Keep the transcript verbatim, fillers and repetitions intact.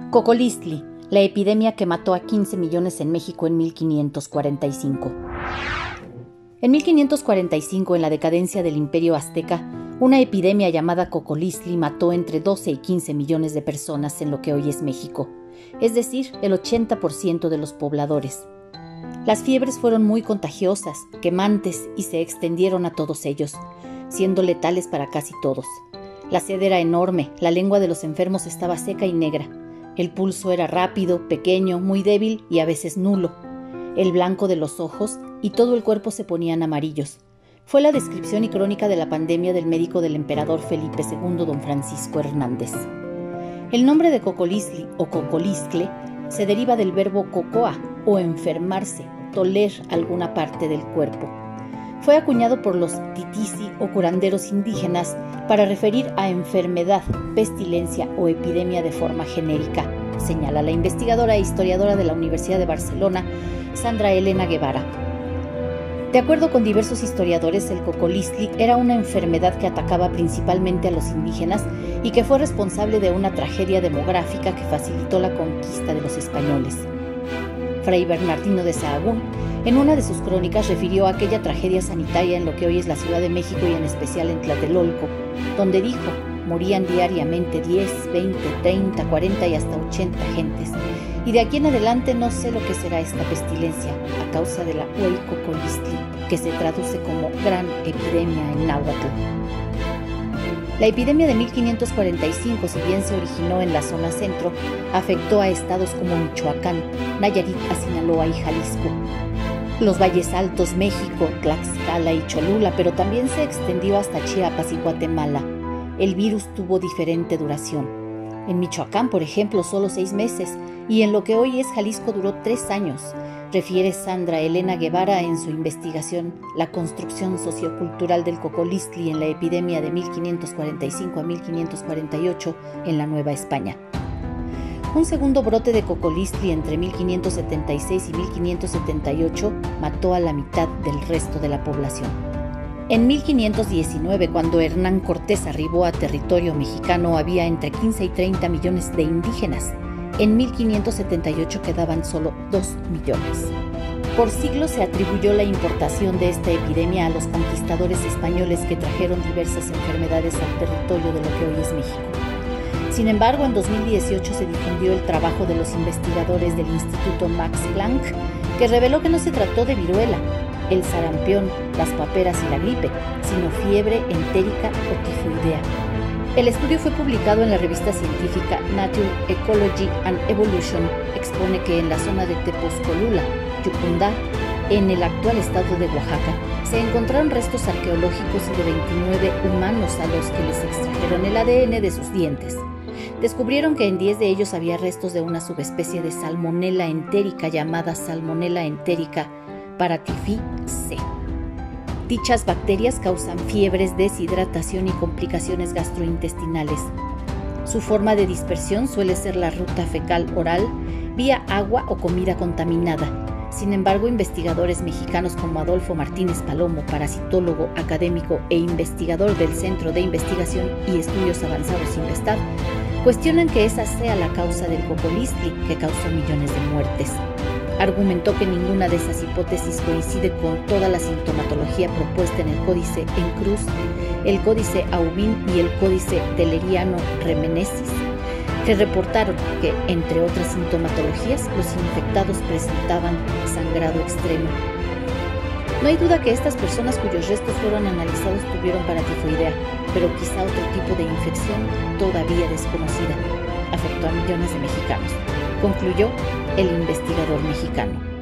Cocolistli, la epidemia que mató a quince millones en México en mil quinientos cuarenta y cinco. En mil quinientos cuarenta y cinco, en la decadencia del Imperio Azteca, una epidemia llamada Cocolistli mató entre doce y quince millones de personas en lo que hoy es México, es decir, el ochenta por ciento de los pobladores. Las fiebres fueron muy contagiosas, quemantes y se extendieron a todos ellos, siendo letales para casi todos. La sed era enorme, la lengua de los enfermos estaba seca y negra. El pulso era rápido, pequeño, muy débil y a veces nulo. El blanco de los ojos y todo el cuerpo se ponían amarillos. Fue la descripción y crónica de la pandemia del médico del emperador Felipe segundo, don Francisco Hernández. El nombre de Cocolistli o Cocolistle se deriva del verbo cocoa o enfermarse, toler alguna parte del cuerpo. Fue acuñado por los titisi o curanderos indígenas para referir a enfermedad, pestilencia o epidemia de forma genérica, señala la investigadora e historiadora de la Universidad de Barcelona, Sandra Elena Guevara. De acuerdo con diversos historiadores, el Cocolistli era una enfermedad que atacaba principalmente a los indígenas y que fue responsable de una tragedia demográfica que facilitó la conquista de los españoles. Fray Bernardino de Sahagún, en una de sus crónicas, refirió a aquella tragedia sanitaria en lo que hoy es la Ciudad de México y en especial en Tlatelolco, donde dijo, morían diariamente diez, veinte, treinta, cuarenta y hasta ochenta gentes. Y de aquí en adelante no sé lo que será esta pestilencia a causa de la Huey Cocolistli, que se traduce como gran epidemia en náhuatl. La epidemia de mil quinientos cuarenta y cinco, si bien se originó en la zona centro, afectó a estados como Michoacán, Nayarit, a Sinaloa y Jalisco, los Valles Altos, México, Tlaxcala y Cholula, pero también se extendió hasta Chiapas y Guatemala. El virus tuvo diferente duración. En Michoacán, por ejemplo, solo seis meses, y en lo que hoy es Jalisco duró tres años, refiere Sandra Elena Guevara en su investigación La construcción sociocultural del Cocolistli en la epidemia de mil quinientos cuarenta y cinco a mil quinientos cuarenta y ocho en la Nueva España. Un segundo brote de Cocolistli entre mil quinientos setenta y seis y mil quinientos setenta y ocho mató a la mitad del resto de la población. En mil quinientos diecinueve, cuando Hernán Cortés arribó a territorio mexicano, había entre quince y treinta millones de indígenas. En mil quinientos setenta y ocho quedaban solo dos millones. Por siglos se atribuyó la importación de esta epidemia a los conquistadores españoles que trajeron diversas enfermedades al territorio de lo que hoy es México. Sin embargo, en dos mil dieciocho se difundió el trabajo de los investigadores del Instituto Max Planck, que reveló que no se trató de viruela, el sarampión, las paperas y la gripe, sino fiebre entérica o tifoidea. El estudio fue publicado en la revista científica Nature, Ecology and Evolution. Expone que en la zona de Tepozcolula, Yucundá, en el actual estado de Oaxaca, se encontraron restos arqueológicos de veintinueve humanos a los que les extrajeron el A D N de sus dientes. Descubrieron que en diez de ellos había restos de una subespecie de Salmonella entérica llamada Salmonella entérica paratifi C. Dichas bacterias causan fiebres, deshidratación y complicaciones gastrointestinales. Su forma de dispersión suele ser la ruta fecal oral, vía agua o comida contaminada. Sin embargo, investigadores mexicanos como Adolfo Martínez Palomo, parasitólogo, académico e investigador del Centro de Investigación y Estudios Avanzados Investad, cuestionan que esa sea la causa del Cocolistli, que causó millones de muertes. Argumentó que ninguna de esas hipótesis coincide con toda la sintomatología propuesta en el Códice en Cruz, el Códice Aubin y el Códice Telleriano-Remenesis, que reportaron que, entre otras sintomatologías, los infectados presentaban sangrado extremo. No hay duda que estas personas cuyos restos fueron analizados tuvieron paratifoidea, pero quizá otro tipo de infección todavía desconocida afectó a millones de mexicanos, concluyó el investigador mexicano.